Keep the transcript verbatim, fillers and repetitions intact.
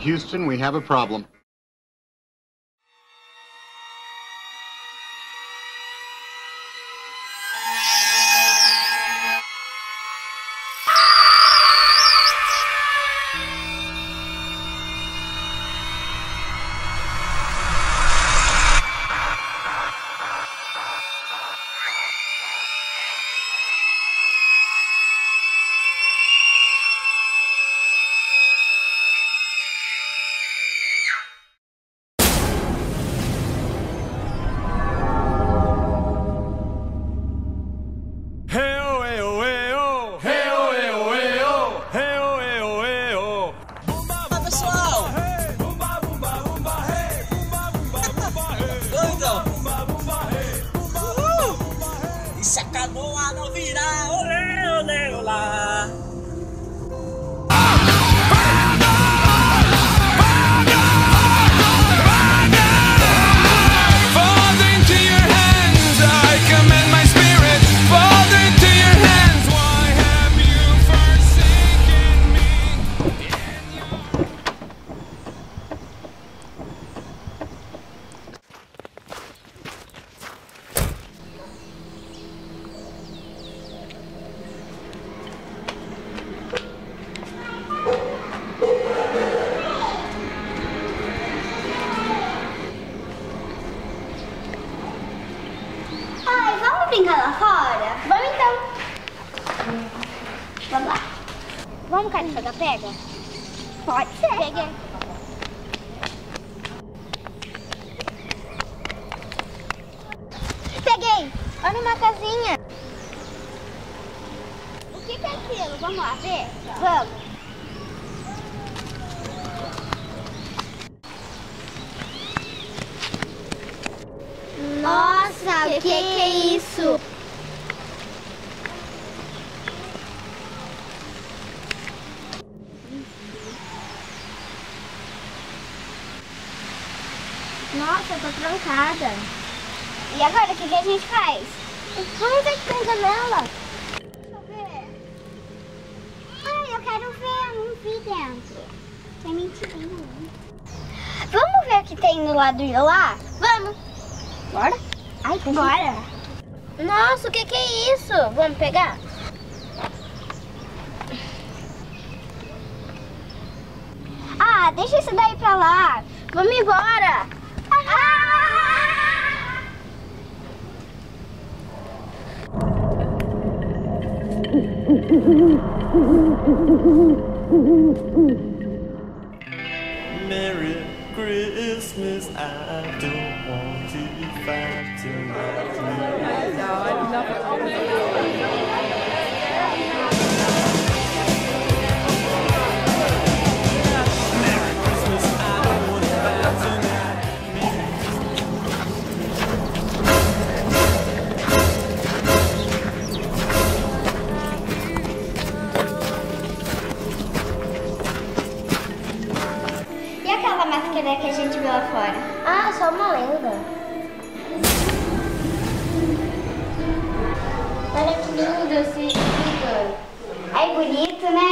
Houston, we have a problem. Se a canoa não virar, olê, olê, olá. Brincar lá fora? Vamos então. Vamos lá. Vamos, cara, pegar pega? Pode ser. Peguei. Peguei. Olha uma casinha. O que que é aquilo? Vamos lá ver? Vamos. Nossa, o que, que, que é isso? Nossa, eu tô trancada. E agora, o que, que a gente faz? Vamos ver que tem janela. Deixa eu ver. Ai, eu quero ver, eu não vi dentro. É mentirinha. Vamos ver o que tem do lado de lá? Vamos. Bora? Ai, bora. Nossa, o que que é isso? Vamos pegar? Ah, deixa isso daí pra lá. Vamos embora. Ah! Merry Christmas, I don't want to fight tonight. Merry Christmas, I don't want to fight tonight. E aquela máscara que a gente viu lá fora? Ah, só uma lenda. Olha que lindo esse vidro. Ai, bonito, né?